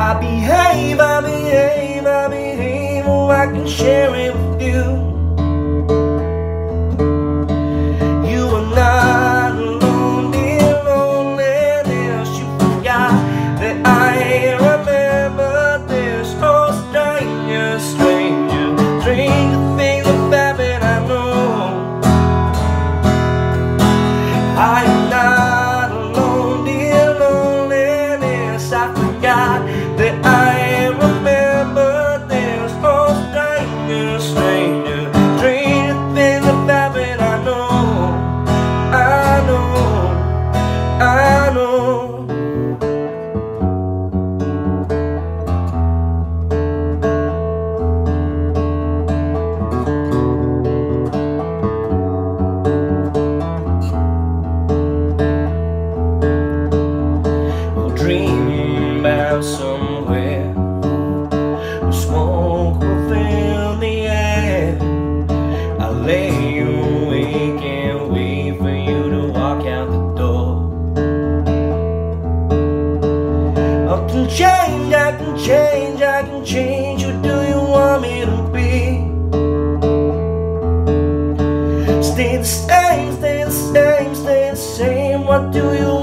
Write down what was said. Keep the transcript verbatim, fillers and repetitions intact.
I behave, I behave, I behave, oh, I can share it with you. You are not alone, dear loneliness. You forgot that I remember this. Oh, stranger, stranger, stranger things about it I know. I am not alone, dear loneliness. I forgot that I remember this. Oh, stranger, stranger, stranger things about it I know. I know, I know. We'll dream about somewhere where smoke will fill the air. I lay awake and wait for you to walk out the door. I can change, I can change, I can change. Who do you want me to be? Stay the same, stay the same, stay the same. What do you